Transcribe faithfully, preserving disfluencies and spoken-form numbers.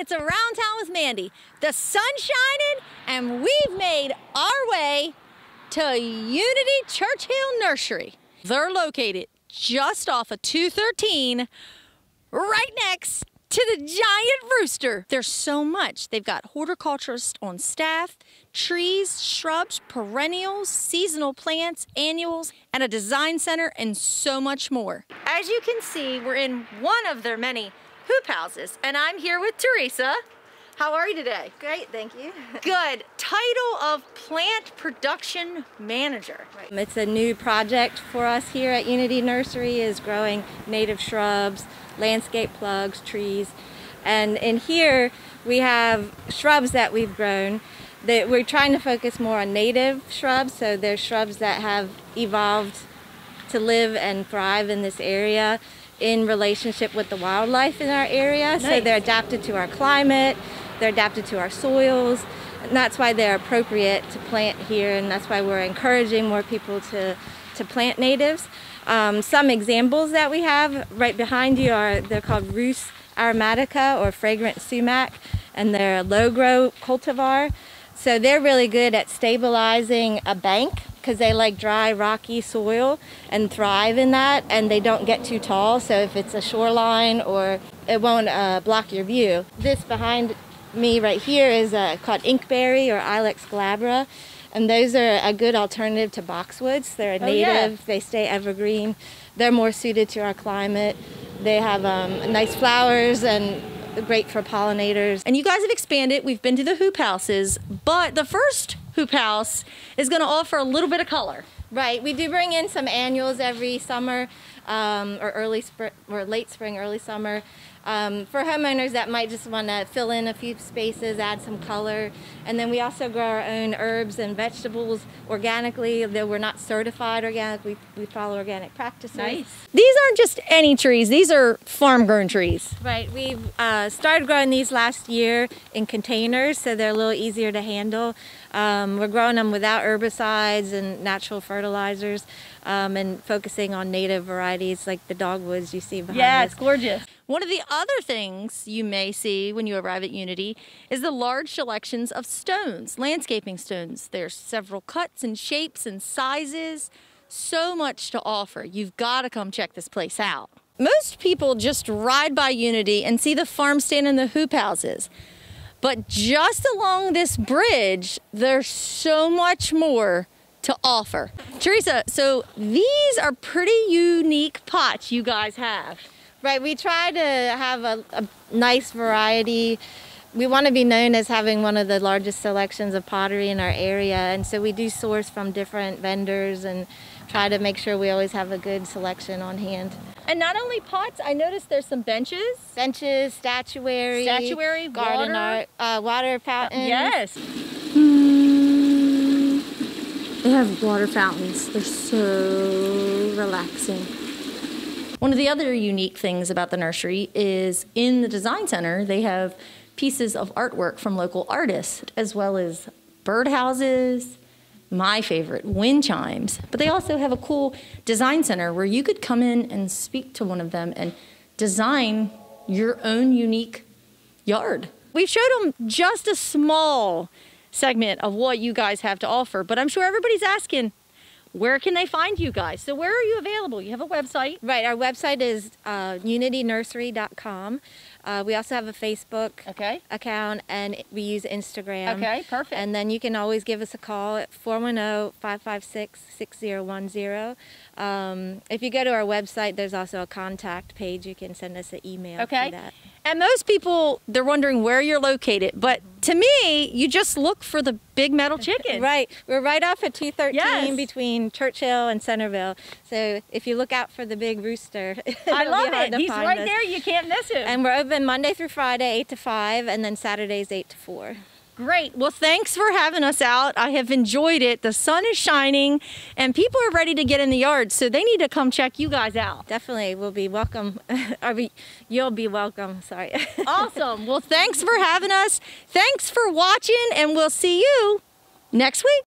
it's Around Town with Mandy. The sun's shining and we've made our way to Unity Churchill Nursery. They're located just off of two thirteen, right next to the Giant Rooster. There's so much. They've got horticulturists on staff, trees, shrubs, perennials, seasonal plants, annuals, and a design center, and so much more. As you can see, we're in one of their many hoop houses, and I'm here with Teresa. How are you today? Great, thank you. Good. Title of Plant Production Manager. Right. It's a new project for us here at Unity Nursery, is growing native shrubs, landscape plugs, trees. And in here we have shrubs that we've grown that we're trying to focus more on native shrubs. So they're shrubs that have evolved to live and thrive in this area in relationship with the wildlife in our area. Nice. So they're adapted to our climate, they're adapted to our soils, and that's why they're appropriate to plant here, and that's why we're encouraging more people to, to plant natives. Um, some examples that we have right behind you are, they're called Rhus aromatica or fragrant sumac, and they're a low-grow cultivar. So they're really good at stabilizing a bank because they like dry, rocky soil and thrive in that, and they don't get too tall. So if it's a shoreline, or it won't uh, block your view. This behind me right here is uh, called inkberry or Ilex glabra, and those are a good alternative to boxwoods. They're a oh, native, yeah. They stay evergreen. They're more suited to our climate. They have um, nice flowers and great for pollinators. And you guys have expanded. We've been to the hoop houses, but the first hoop house is going to offer a little bit of color. Right. We do bring in some annuals every summer, um, or early spring, or late spring, early summer. Um, for homeowners that might just want to fill in a few spaces, add some color. And then we also grow our own herbs and vegetables organically, though we're not certified organic. We, we follow organic practices. Nice. These aren't just any trees. These are farm-grown trees. Right. We've uh, started growing these last year in containers, so they're a little easier to handle. Um, we're growing them without herbicides and natural fertilizers, um, and focusing on native varieties like the dogwoods you see behind yeah, us. It's gorgeous. One of the other things you may see when you arrive at Unity is the large selections of stones, landscaping stones. There's several cuts and shapes and sizes, so much to offer. You've got to come check this place out. Most people just ride by Unity and see the farm stand and the hoop houses. But just along this bridge, there's so much more to offer. Teresa, so these are pretty unique pots you guys have. Right, we try to have a, a nice variety. We want to be known as having one of the largest selections of pottery in our area, and so we do source from different vendors and try to make sure we always have a good selection on hand. And not only pots, I noticed there's some benches. Benches, statuary, statuary, garden water. art, uh, water fountains. Yes. They have water fountains. They're so relaxing. One of the other unique things about the nursery is in the design center, they have pieces of artwork from local artists, as well as birdhouses, my favorite, wind chimes. But they also have a cool design center where you could come in and speak to one of them and design your own unique yard. We've showed them just a small segment of what you guys have to offer, but I'm sure everybody's asking, where can they find you guys? So where are you available? You have a website. Right, our website is uh, unity nursery dot com. Uh, we also have a Facebook okay. account, and we use Instagram. Okay, perfect. And then you can always give us a call at four one zero, five five six, six zero one zero. Um, if you go to our website, there's also a contact page. You can send us an email. Okay. For that. And most people, they're wondering where you're located, but to me, you just look for the Big Metal Chicken. Right. We're right off at two thirteen yes. between Churchill and Centerville. So if you look out for the big rooster, I love be hard it. to He's find right us. there. You can't miss him. And we're open Monday through Friday, eight to five, and then Saturdays, eight to four. Great. Well, thanks for having us out. I have enjoyed it. The sun is shining and people are ready to get in the yard, so they need to come check you guys out. Definitely. We'll be welcome. Or be, you'll be welcome. Sorry. Awesome. Well, thanks for having us. Thanks for watching, and we'll see you next week.